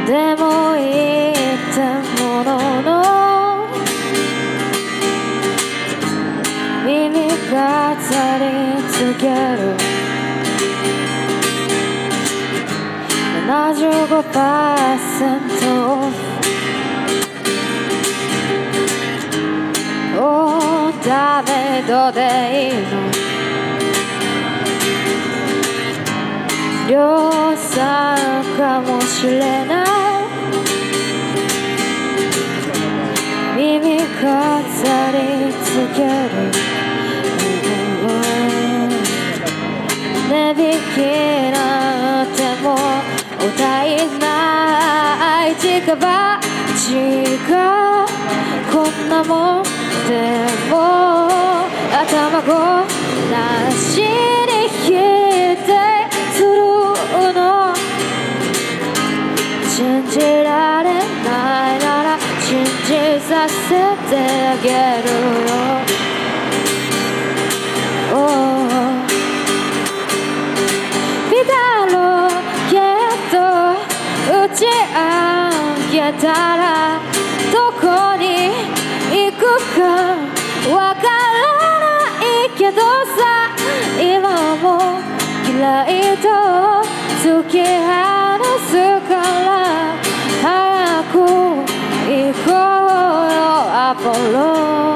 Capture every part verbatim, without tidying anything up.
でもいいってものの耳がざりつけるななじゅうごパーセントおーダメどうでいいの量産かもしれない耳飾りつける値引きなんても歌えない近場近こんなもんでも頭ごなしに否定するの信じられないなら信じさせてあげるよ、oh、見たろうけど打ち上げたらどこに行くかわからないけどさ今も嫌いと突き放すから早く行こうよアポロ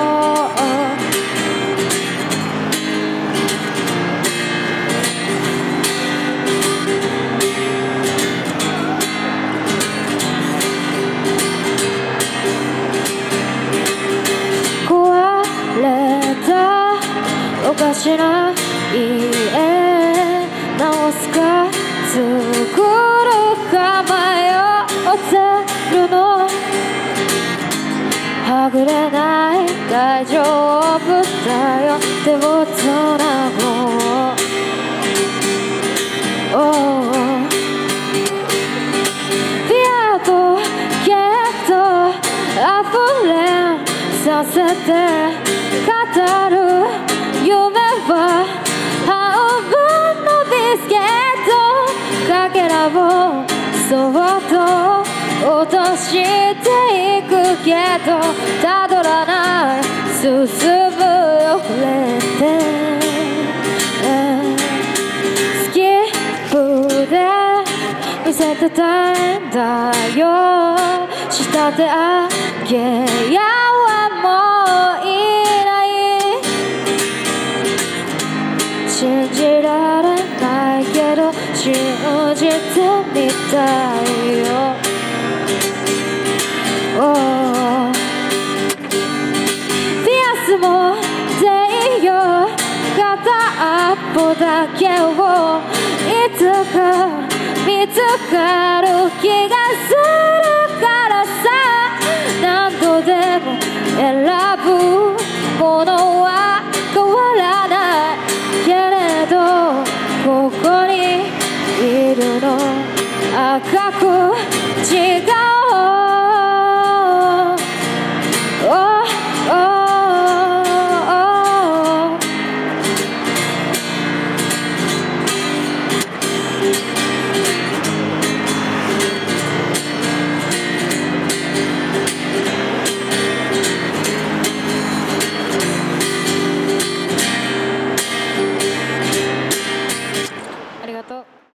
壊れたおかしな家直すか作るか迷ってるのはぐれない大丈夫だよ手をつなごう、oh、ピアとケット溢れさせて語る夢は半分のビスケットかけらをそっと落としていくけどたどらない進むよ触れてスキップで見せてたいんだよ仕立て上げやはもういない信じられないけど信じてみたいよ、oh、ピアスもでいいよ片っぽだけをいつか見つかる気がするからさ何度でも選ぶものは変わらないけれどここにいるの赤く散